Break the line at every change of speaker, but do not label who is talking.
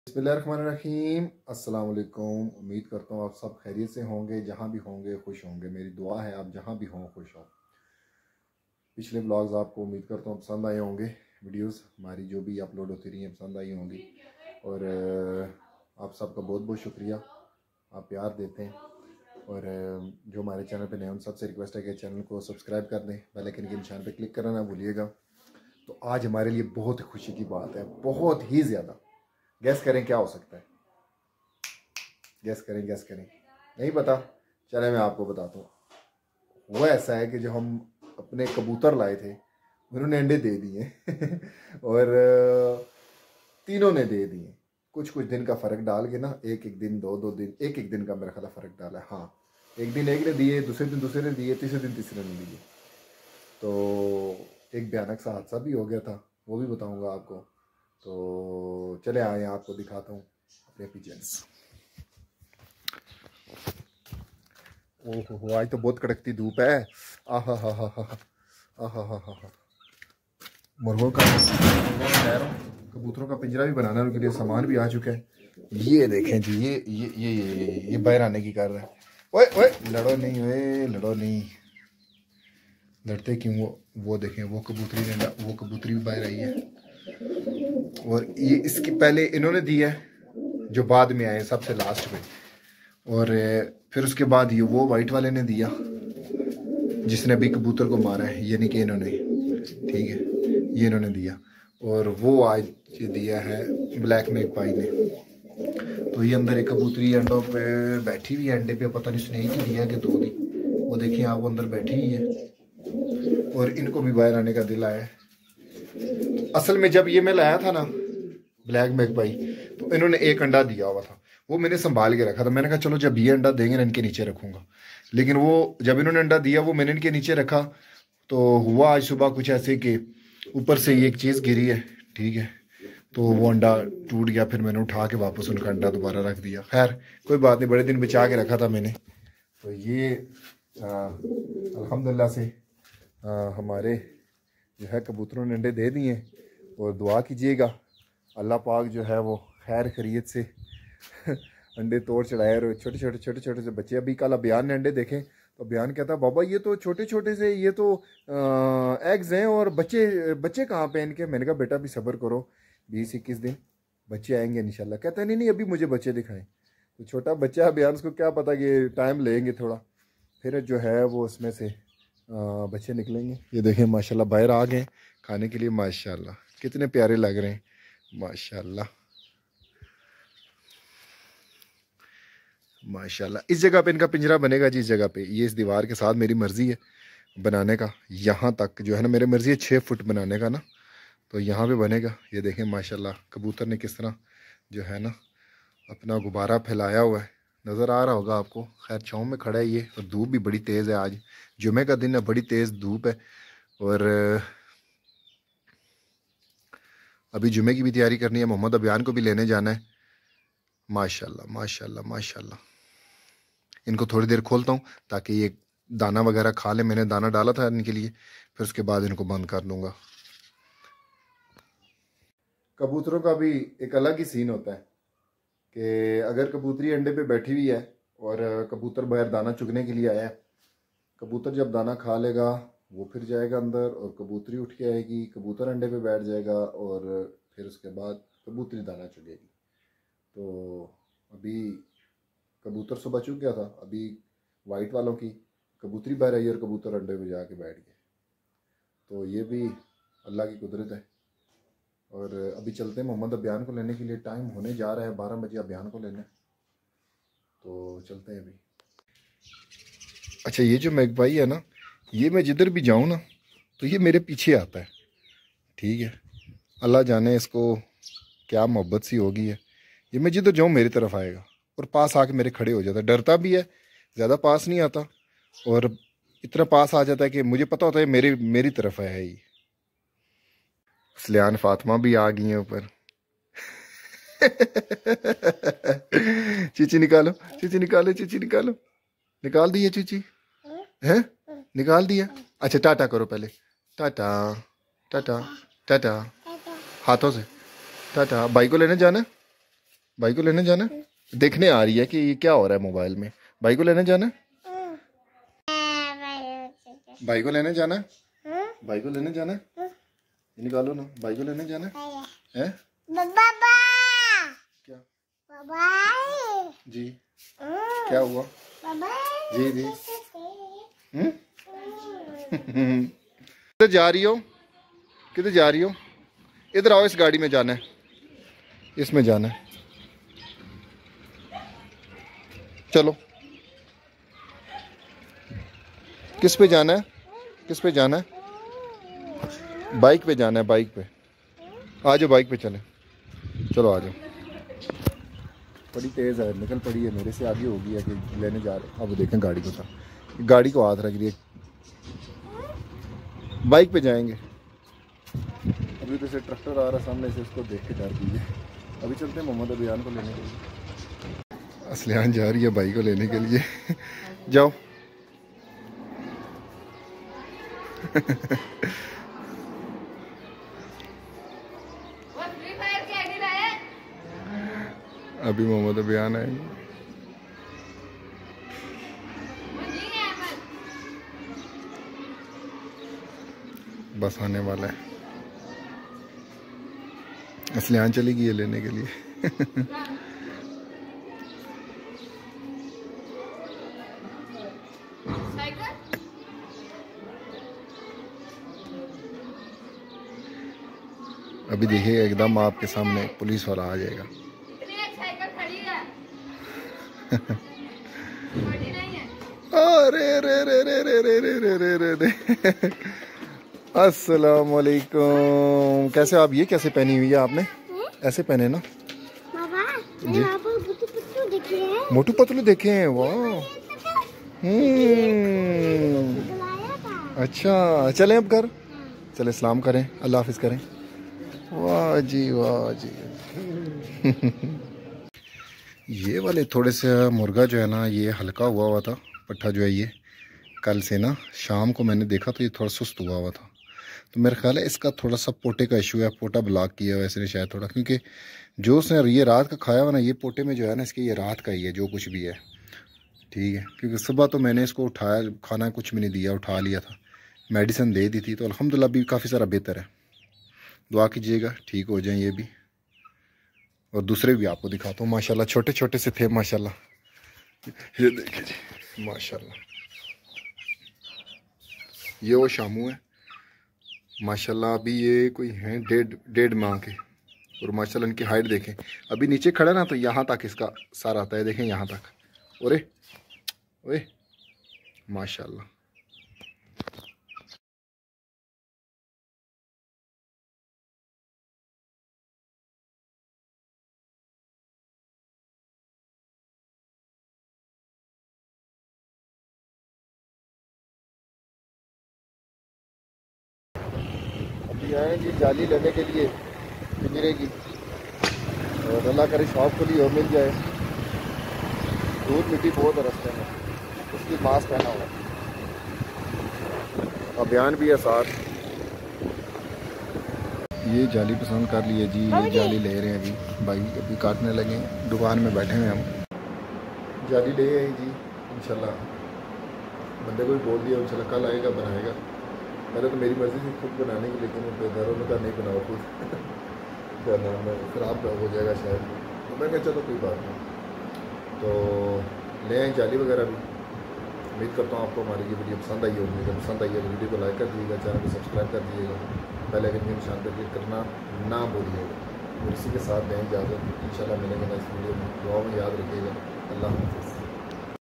बिस्मिल्लाहिर्रहमानिर्रहीम। अस्सलाम वालेकुम। उम्मीद करता हूँ आप सब खैरियत से होंगे, जहाँ भी होंगे खुश होंगे। मेरी दुआ है आप जहाँ भी हों खुश हों। पिछले ब्लॉग्स आपको उम्मीद करता हूँ पसंद आए होंगे। वीडियोस हमारी जो भी अपलोड होती रही हैं पसंद आई होंगी। और आप सबका बहुत बहुत शुक्रिया, आप प्यार देते हैं। और जो हमारे चैनल पे नए उन सबसे रिक्वेस्ट है कि चैनल को सब्सक्राइब कर दें, बेल आइकन के निशान पे क्लिक करना ना भूलिएगा। तो आज हमारे लिए बहुत खुशी की बात है, बहुत ही ज़्यादा। गैस करें क्या हो सकता है? गैस करें। नहीं पता? चले मैं आपको बताता हूँ। वो ऐसा है कि जो हम अपने कबूतर लाए थे उन्होंने अंडे दे दिए और तीनों ने दे दिए। कुछ कुछ दिन का फ़र्क डाल के ना, एक एक दिन, दो दो दिन, एक एक दिन का मेरा ख्याल फ़र्क डाला है। हाँ, एक दिन एक ने दिए, दूसरे दिन दूसरे ने दिए, तीसरे दिन तीसरे ने दिए। तो एक भयानक सा हादसा भी हो गया था, वो भी बताऊंगा आपको। तो चले आए, आपको दिखाता हूँ अपने पिजन्स। ओहो, आज तो बहुत कड़कती धूप है। आहा हा हा हा आहा हा हा हा। मुर्गों का खैर, कबूतरों का पिंजरा भी बनाने के लिए सामान भी आ चुका है। ये देखें जी, ये बाहर आने की कर रहा है। ओए ओए, लड़ो नहीं, ओए लड़ो नहीं। लड़ते क्यों? वो देखें, वो कबूतरी ने, वो कबूतरी भी बाहर आई है। और ये इसकी पहले इन्होंने दी है, जो बाद में आए सबसे लास्ट में। और फिर उसके बाद ये वो वाइट वाले ने दिया जिसने अभी कबूतर को मारा है, यानी कि इन्होंने, ठीक है, ये इन्होंने दिया। और वो आज ये दिया है ब्लैक मैगपाई ने। तो ये अंदर एक कबूतरी अंडों पे बैठी हुई है, अंडे पे, पता नहीं उसने एक ही दिया कि दो दी। वो देखिए आप, वो अंदर बैठी हुई है। और इनको भी बाहर आने का दिल आया है। असल में जब ये मैं लाया था ना ब्लैक मैगपाई, तो इन्होंने एक अंडा दिया हुआ था, वो मैंने संभाल के रखा था। मैंने कहा चलो जब ये अंडा देंगे ना इनके नीचे रखूंगा। लेकिन वो जब इन्होंने अंडा दिया वो मैंने इनके नीचे रखा, तो हुआ आज सुबह कुछ ऐसे कि ऊपर से ये एक चीज़ गिरी है, ठीक है, तो वो अंडा टूट गया। फिर मैंने उठा के वापस उनका अंडा दोबारा रख दिया। खैर कोई बात नहीं, बड़े दिन बचा के रखा था मैंने। तो ये अल्हम्दुलिल्लाह से हमारे जो है कबूतरों ने अंडे दे दिए। और दुआ कीजिएगा अल्लाह पाक जो है वो खैर खैरियत से अंडे तोड़ चढ़ाए। और छोटे छोटे से बच्चे, अभी कल अभियान ने अंडे देखे तो अभियान कहता बाबा ये तो छोटे छोटे से, ये तो एग्स हैं और बच्चे बच्चे कहाँ पे इनके? मैंने कहा बेटा भी सब्र करो, 20-21 दिन बच्चे आएंगे इंशाल्लाह। कहता नहीं अभी मुझे बच्चे दिखाएं। तो छोटा बच्चा अभियान, उसको क्या पता कि टाइम लेंगे थोड़ा, फिर जो है वो उसमें से बच्चे निकलेंगे। ये देखें माशाल्लाह बाहर आ गए खाने के लिए। माशाल्लाह कितने प्यारे लग रहे हैं, माशाल्लाह माशाल्लाह। इस जगह पे इनका पिंजरा बनेगा जी, इस जगह पे, ये इस दीवार के साथ मेरी मर्ज़ी है बनाने का। यहाँ तक जो है ना मेरी मर्ज़ी है 6 फुट बनाने का ना, तो यहाँ पे बनेगा। ये देखें माशाल्लाह कबूतर ने किस तरह जो है ना अपना गुब्बारा फैलाया हुआ है, नज़र आ रहा होगा आपको। खैर छाँव में खड़ा है ये, और धूप भी बड़ी तेज़ है। आज जुमे का दिन है, बड़ी तेज़ धूप है। और अभी जुमे की भी तैयारी करनी है, मोहम्मद अबियान को भी लेने जाना है। माशाल्लाह माशाल्लाह माशाल्लाह। इनको थोड़ी देर खोलता हूँ ताकि ये दाना वगैरह खा ले। मैंने दाना डाला था इनके लिए, फिर उसके बाद इनको बंद कर दूंगा। कबूतरों का भी एक अलग ही सीन होता है कि अगर कबूतरी अंडे पे बैठी हुई है और कबूतर बाहर दाना चुगने के लिए आया है, कबूतर जब दाना खा लेगा वो फिर जाएगा अंदर और कबूतरी उठ के आएगी, कबूतर अंडे पे बैठ जाएगा और फिर उसके बाद कबूतरी दाना चुगेगी। तो अभी कबूतर सुबह चुग गया था, अभी वाइट वालों की कबूतरी बाहर आई और कबूतर अंडे पे जाके बैठ गए। तो ये भी अल्लाह की कुदरत है। और अभी चलते हैं मोहम्मद अबियान को लेने के लिए। टाइम होने जा रहा है 12 बजे अबियान को लेना, तो चलते हैं अभी। अच्छा, ये जो मैगपाई है ना, ये मैं जिधर भी जाऊँ ना तो ये मेरे पीछे आता है, ठीक है। अल्लाह जाने इसको क्या मोहब्बत सी होगी है। ये मैं जिधर जाऊँ मेरी तरफ आएगा और पास आके मेरे खड़े हो जाता है। डरता भी है, ज़्यादा पास नहीं आता, और इतना पास आ जाता है कि मुझे पता होता है मेरी मेरी तरफ आया है ये। सलियान फातिमा भी आ गई हैं ऊपर। चीची निकालो, चीची निकालो, चीची निकालो। निकाल दी है चीची? है? निकाल दिया? अच्छा टाटा करो पहले, टाटा टाटा टाटा, हाथों से टाटा। भाई को लेने जाना? भाई को लेने जाना है? देखने आ रही है कि ये क्या हो रहा है मोबाइल में। भाई को लेने जाना है? भाई को लेने जाना है? भाई को लेने जाना है? निकालो ना, भाई को लेने जाना है?
बाबा
क्या
बाबा
जी क्या हुआ?
बाबा
जी जी किधर जा रही हो? किधर जा रही हो? इधर आओ, इस गाड़ी में जाना है, इसमें जाना है। चलो। किस पे जाना है? किस पे जाना है? बाइक पे जाना है, बाइक पे। आ जाओ, बाइक पे चले। चलो आ जाओ। बड़ी तेज़ है, निकल पड़ी है, मेरे से आगे होगी है कि लेने जा रहे। अब देखें गाड़ी को था, गाड़ी को हाथ रख दिए। बाइक पे जाएंगे। अभी तो से ट्रैक्टर आ रहा सामने से, उसको देख के डर दीजिए। अभी चलते हैं मोहम्मद अबियान को लेने के लिए। असलियान जा रही है भाई को लेने के लिए। जाओ। अभी मोहम्मद अबियान आएंगे। बस आने वाला है। असलियान चली गई है लेने के लिए। अभी देखिएगा एकदम आपके सामने पुलिस वाला आ जाएगा। अरे रे रे रे रे रे रे रे रे रे रे। अस्सलाम वालेकुम। कैसे आप? ये कैसे पहनी हुई है आपने? ऐसे पहने ना
बाबा
जी। मोटू पतलू देखे हैं? वाह। अच्छा चलें अब घर। चले सलाम करें, अल्लाह हाफिज करें। वाह जी वाह जी। ये वाले थोड़े से मुर्गा जो है ना, ये हल्का हुआ था पट्ठा जो है। ये कल से ना शाम को मैंने देखा तो ये थोड़ा सुस्त हुआ था। तो मेरा ख्याल है इसका थोड़ा सा पोटे का इशू है, पोटा ब्लॉक किया हुआ इसने शायद थोड़ा, क्योंकि जो उसने ये रात का खाया हुआ ना, ये पोटे में जो है ना इसके, ये रात का ही है जो कुछ भी है। ठीक है, क्योंकि सुबह तो मैंने इसको उठाया, खाना कुछ भी नहीं दिया, उठा लिया था, मेडिसिन दे दी थी, तो अल्हम्दुलिल्लाह अभी काफ़ी सारा बेहतर है। दुआ कीजिएगा ठीक हो जाए ये भी, और दूसरे भी आपको दिखाता हूँ। माशाल्लाह छोटे छोटे से थे माशाल्लाह। ये देखिए जी माशाल्लाह, ये वो शामू है माशाल्लाह। अभी ये कोई हैं डेढ़ माह के, और माशाल्लाह इनकी हाइट देखें। अभी नीचे खड़ा ना तो यहाँ तक इसका सार आता है, देखें यहाँ तक। ओरे ओए माशाल्लाह। अभी आए जी जाली लेने के लिए पिंजरे की, और अल्लाह करे शॉप खुली और मिल जाए। दूध मिट्टी बहुत है रास्ते में, उसकी मास्क पहना हुआ। अभियान भी है साथ। ये जाली पसंद कर लिए जी, ये जाली ले रहे हैं जी भाई, अभी काटने लगे, दुकान में बैठे हैं हम। जाली ले आए जी इंशाल्लाह, बंदे को भी बोल दिया इंशाल्लाह कल आएगा बनाएगा। मैंने तो मेरी मर्ज़ी थी खुद बनाने की, लेकिन घरों में का नहीं बनाओ खुद। क्या नाम है, ख़राब हो जाएगा शायद। तो मैं कहा चलो कोई बात नहीं, तो ले आए जाली वगैरह भी। उम्मीद करता हूँ आपको हमारी ये वीडियो पसंद आई होगी। अगर पसंद आई है तो वीडियो को लाइक कर दीजिएगा, चैनल को सब्सक्राइब कर दीजिएगा, बेल आइकन के निशान पर क्लिक करना ना भूलिएगा। और इसी के साथ दें इजाज़त, इंशाल्लाह मिलेंगे नेक्स्ट वीडियो में। दुआ में याद रखिएगा। अल्लाह हाफ़िज़।